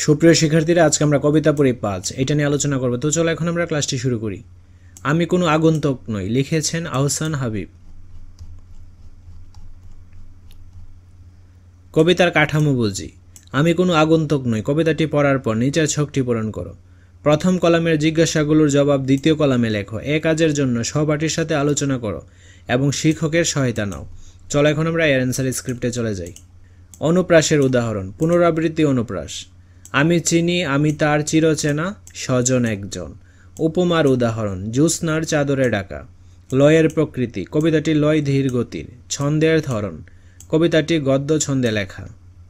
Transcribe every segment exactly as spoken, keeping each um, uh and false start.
সুপ্রিয় শিক্ষার্থীরা, আজকে আমরা কবিতা পড়ি পাঁচ, এটা নিয়ে আলোচনা করব। তো চলো এখন আমরা ক্লাসটি শুরু করি। আমি কোনো আগন্তুক নই, লিখেছেন আহসান হাবিব। কবিতার কাঠামো বুঝি। আমি কোনো আগন্তুক নই কবিতাটি পড়ার পর নিচের ছকটি পূরণ করো। প্রথম কলামের জিজ্ঞাসাগুলোর জবাব দ্বিতীয় কলামে লেখো। এ কাজের জন্য সহপাঠীর সাথে আলোচনা করো এবং শিক্ষকের সহায়তা নাও। চলো এখন আমরা এর অ্যান্সার স্ক্রিপ্টে চলে যাই। অনুপ্রাসের উদাহরণ। পুনরাবৃত্তি অনুপ্রাস। আমি চিনি, আমি তার চিরচেনা স্বজন একজন। উপমার উদাহরণ। জ্যোৎস্নার চাদরে ডাকা। লয়ের প্রকৃতি। কবিতাটি লয় ধীর গতির। ছন্দের ধরন। কবিতাটি গদ্য ছন্দে লেখা।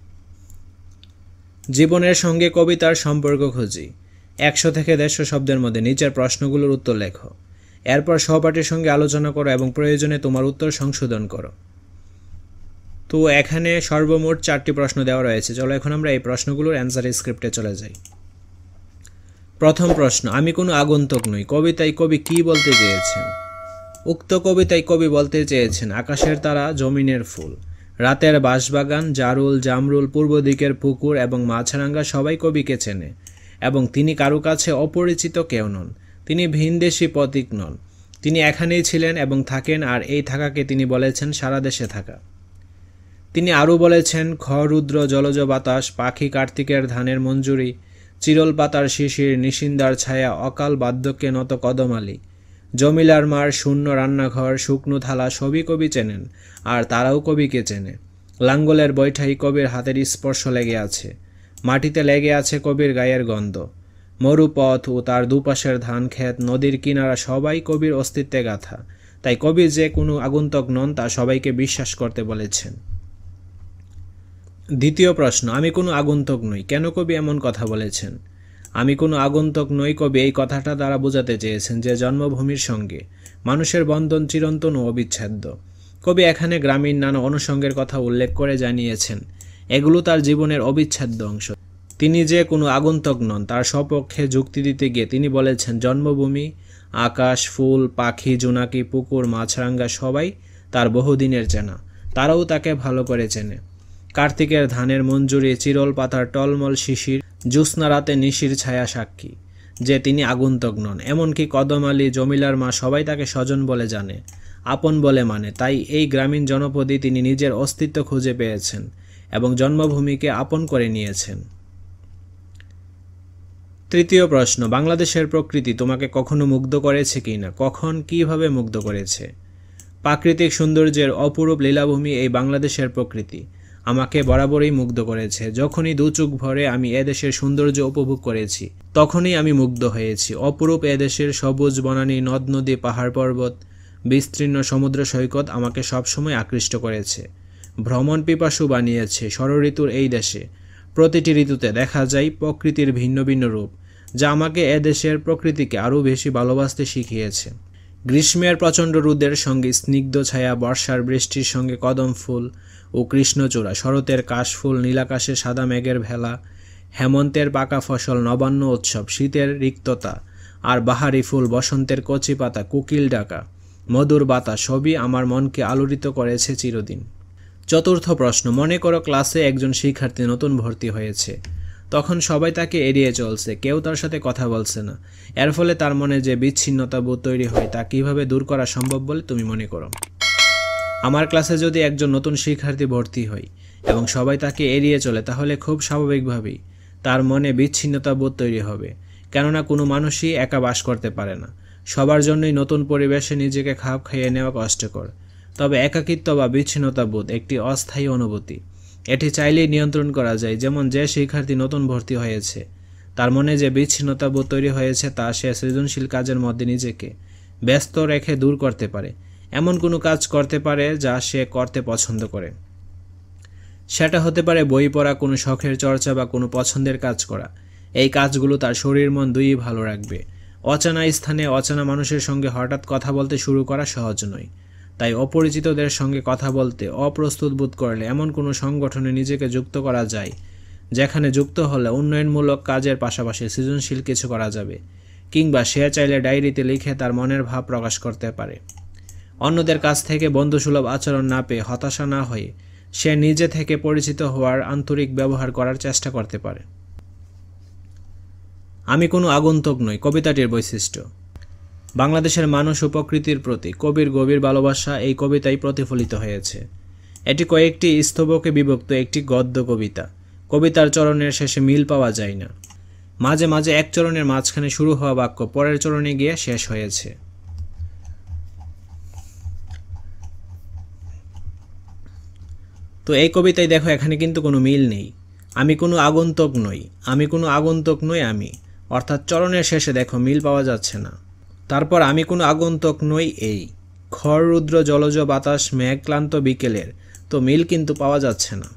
জীবনের সঙ্গে কবিতার সম্পর্ক খুঁজি। একশো থেকে দেড়শো শব্দের মধ্যে নিচের প্রশ্নগুলোর উত্তর লেখো। এরপর সহপাঠীর সঙ্গে আলোচনা করো এবং প্রয়োজনে তোমার উত্তর সংশোধন করো। তো এখানে সর্বমোট চারটি প্রশ্ন দেওয়া রয়েছে। চলো এখন আমরা এই প্রশ্নগুলোর অ্যান্সার স্ক্রিপ্টে চলে যাই। প্রথম প্রশ্ন, আমি কোনো আগন্তুক নই কবিতায় কবি কি বলতে চেয়েছেন? উক্ত কবিতায় কবি বলতে চেয়েছেন আকাশের তারা, জমিনের ফুল, রাতের বাঁশবাগান, জারুল, জামরুল, পূর্ব দিকের পুকুর এবং মাছরাঙ্গা সবাই কবিকে চেনে এবং তিনি কারো কাছে অপরিচিত কেউ নন। তিনি ভিনদেশী প্রতীক নন। তিনি এখানেই ছিলেন এবং থাকেন, আর এই থাকাকে তিনি বলেছেন সারা দেশে থাকা। তিনি আরও বলেছেন খরুদ্র জলজ বাতাস, পাখি কার্তিকের ধানের মঞ্জুরি, চিরল পাতার শিশির, নিশিন্দার ছায়া, অকাল বার্ধক্যে নত কদমালি, জমিলার মার শূন্য রান্নাঘর, শুকনো থালা সবই কবি চেনেন, আর তারাও কবিকে চেনে। লাঙ্গলের বৈঠাই কবির হাতের স্পর্শ লেগে আছে, মাটিতে লেগে আছে কবির গায়ের গন্ধ। মরুপথ ও তার দুপাশের ধান ক্ষেত, নদীর কিনারা সবাই কবির অস্তিত্বে গাথা। তাই কবি যে কোনো আগন্তুক নন তা সবাইকে বিশ্বাস করতে বলেছেন। দ্বিতীয় প্রশ্ন, আমি কোনো আগন্তুক নই কেন কবি এমন কথা বলেছেন? আমি কোনো আগন্তুক নই কবি এই কথাটা দ্বারা বোঝাতে চেয়েছেন যে জন্মভূমির সঙ্গে মানুষের বন্ধন চিরন্তন ও অবিচ্ছেদ্য। কবি এখানে গ্রামীণ নানা অনুষঙ্গের কথা উল্লেখ করে জানিয়েছেন এগুলো তার জীবনের অবিচ্ছেদ্য অংশ। তিনি যে কোনো আগন্তুক নন তার সপক্ষে যুক্তি দিতে গিয়ে তিনি বলেছেন জন্মভূমি, আকাশ, ফুল, পাখি, জোনাকি, পুকুর, মাছরাঙ্গা সবাই তার বহুদিনের চেনা, তারাও তাকে ভালো করে চেনে। কার্তিকের ধানের মঞ্জুরি, চিরল পাতার টলমল শিশির, জ্যোৎস্না রাতে নিশির ছায়া সাক্ষী যে তিনি আগন্তুক নন। এমনকি কদম আলী, জমিলার মা সবাই তাকে স্বজন বলে জানে, আপন বলে মানে। তাই এই গ্রামীণ জনপদে তিনি নিজের অস্তিত্ব খুঁজে পেয়েছেন এবং জন্মভূমিকে আপন করে নিয়েছেন। তৃতীয় প্রশ্ন, বাংলাদেশের প্রকৃতি তোমাকে কখনো মুগ্ধ করেছে কি না? কখন, কিভাবে মুগ্ধ করেছে? প্রাকৃতিক সৌন্দর্যের অপরূপ লীলাভূমি এই বাংলাদেশের প্রকৃতি আমাকে বরাবরই মুগ্ধ করেছে। যখনই দু চোখ ভরে আমি এদেশের সৌন্দর্য উপভোগ করেছি তখনই আমি মুগ্ধ হয়েছি। অপরূপ এদেশের সবুজ বনানী, নদ নদী, পাহাড় পর্বত, বিস্তীর্ণ সমুদ্র সৈকত আমাকে সবসময় আকৃষ্ট করেছে, ভ্রমণ পিপাসু বানিয়েছে। ষড়ঋতুর এই দেশে প্রতিটি ঋতুতে দেখা যায় প্রকৃতির ভিন্ন ভিন্ন রূপ, যা আমাকে এদেশের প্রকৃতিকে আরও বেশি ভালোবাসতে শিখিয়েছে। গ্রীষ্মের প্রচণ্ড রোদের সঙ্গে স্নিগ্ধ ছায়া, বর্ষার বৃষ্টির সঙ্গে কদম ফুল ও কৃষ্ণচূড়া, শরতের কাশফুল, নীলাকাশে সাদা মেঘের ভেলা, হেমন্তের পাকা ফসল, নবান্ন উৎসব, শীতের রিক্ততা আর বাহারি ফুল, বসন্তের কচি পাতা, কোকিল ডাকা, মধুর বাতাস সবই আমার মনকে আলোড়িত করেছে চিরদিন। চতুর্থ প্রশ্ন, মনে করো ক্লাসে একজন শিক্ষার্থী নতুন ভর্তি হয়েছে। তখন সবাই তাকে এড়িয়ে চলছে, কেউ তার সাথে কথা বলছে না। এর ফলে তার মনে যে বিচ্ছিন্নতা বোধ তৈরি হয় তা কিভাবে দূর করা সম্ভব বলে তুমি মনে করো? আমার ক্লাসে যদি একজন নতুন শিক্ষার্থী ভর্তি হয় এবং সবাই তাকে এড়িয়ে চলে তাহলে খুব স্বাভাবিকভাবেই তার মনে বিচ্ছিন্নতা বোধ তৈরি হবে, কেননা কোনো মানুষই একা বাস করতে পারে না। সবার জন্যই নতুন পরিবেশে নিজেকে খাপ খাইয়ে নেওয়া কষ্টকর। তবে একাকিত্ব বা বিচ্ছিন্নতা বোধ একটি অস্থায়ী অনুভূতি, এটি চাইলেই নিয়ন্ত্রণ করা যায়। যেমন যে শিক্ষার্থী নতুন ভর্তি হয়েছে তার মনে যে বিচ্ছিন্নতা বোধ তৈরি হয়েছে তা সে সৃজনশীল কাজের মধ্যে নিজেকে ব্যস্ত রেখে দূর করতে পারে। এমন কোনো কাজ করতে পারে যা সে করতে পছন্দ করে। সেটা হতে পারে বই পড়া, কোনো শখের চর্চা বা কোনো পছন্দের কাজ করা। এই কাজগুলো তার শরীর মন দুইই ভালো রাখবে। অচেনা স্থানে অচেনা মানুষের সঙ্গে হঠাৎ কথা বলতে শুরু করা সহজ নয়। তাই অপরিচিতদের সঙ্গে কথা বলতে অপ্রস্তুত বোধ করলে এমন কোনো সংগঠনে নিজেকে যুক্ত করা যায় যেখানে যুক্ত হলে উন্নয়নমূলক কাজের পাশাপাশি সৃজনশীল কিছু করা যাবে, কিংবা সে চাইলে ডায়েরিতে লিখে তার মনের ভাব প্রকাশ করতে পারে। অন্যদের কাছ থেকে বন্ধুসুলভ আচরণ না পেয়ে হতাশা না হয়ে সে নিজে থেকে পরিচিত হওয়ার আন্তরিক ব্যবহার করার চেষ্টা করতে পারে। আমি কোনো আগন্তুক নই কবিতাটির বৈশিষ্ট্য। বাংলাদেশের মানুষ ও প্রকৃতির প্রতি কবির গভীর ভালোবাসা এই কবিতায় প্রতিফলিত হয়েছে। এটি কয়েকটি স্তবকে বিভক্ত একটি গদ্য কবিতা। কবিতার চরণের শেষে মিল পাওয়া যায় না। মাঝে মাঝে এক চরণের মাঝখানে শুরু হওয়া বাক্য পরের চরণে গিয়ে শেষ হয়েছে। তো এই কবিতায় দেখো এখানে কিন্তু কোনো মিল নেই। আমি কোনো আগন্তুক নই, আমি কোনো আগন্তুক নই আমি, অর্থাৎ চরণের শেষে দেখো মিল পাওয়া যাচ্ছে না। তারপর আমি কোনো আগন্তুক নই এই, খড় রুদ্র জলজ বাতাস মেঘ ক্লান্ত বিকেলের, তো মিল কিন্তু পাওয়া যাচ্ছে না।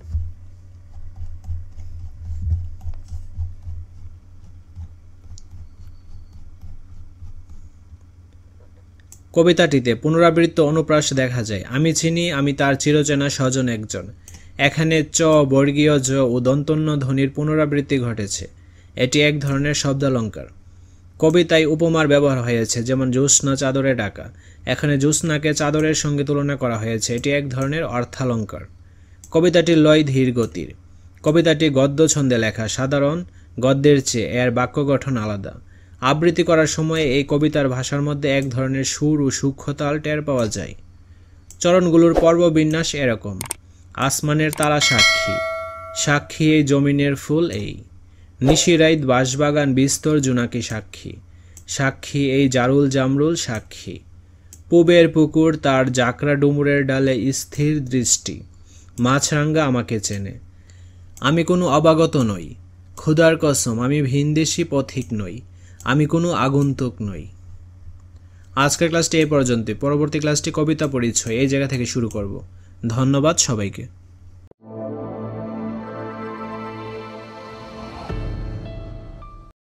কবিতাটিতে পুনরাবৃত্ত অনুপ্রাস দেখা যায়। আমি চিনি আমি তার চিরচেনা স্বজন একজন। এখানে চ বর্গীয় জ ও দন্তন্য ধ্বনির পুনরাবৃত্তি ঘটেছে। এটি এক ধরনের শব্দালঙ্কার। কবিতায় উপমার ব্যবহার হয়েছে, যেমন জ্যোৎস্না চাদরে ঢাকা। এখানে জ্যোৎস্নাকে চাদরের সঙ্গে তুলনা করা হয়েছে, এটি এক ধরনের অর্থালঙ্কার। কবিতাটির লয় ধীর গতির। কবিতাটি গদ্য ছন্দে লেখা, সাধারণ গদ্যের চেয়ে এর বাক্য গঠন আলাদা। আবৃত্তি করার সময় এই কবিতার ভাষার মধ্যে এক ধরনের সুর ও সূক্ষ্মতাল টের পাওয়া যায়। চরণগুলোর পর্ববিন্যাস এরকম: আসমানের তারা সাক্ষী, সাক্ষী এই জমিনের ফুল এই, নিশিরাইত বাঁশবাগান বিস্তর জোনাকি সাক্ষী, সাক্ষী এই জারুল জামরুল সাক্ষী, পুবের পুকুর তার জাকরা ডুমুরের ডালে স্থির দৃষ্টি, মাছরাঙ্গা আমাকে চেনে। আমি কোনো অবাগত নই, ক্ষুধার কসম আমি ভিনদেশি পথিক নই, আমি কোনো আগন্তুক নই। আজকের ক্লাসটি এই পর্যন্তই। পরবর্তী ক্লাসটি কবিতা পরিচয় এই জায়গা থেকে শুরু করব। ধন্যবাদ সবাইকে।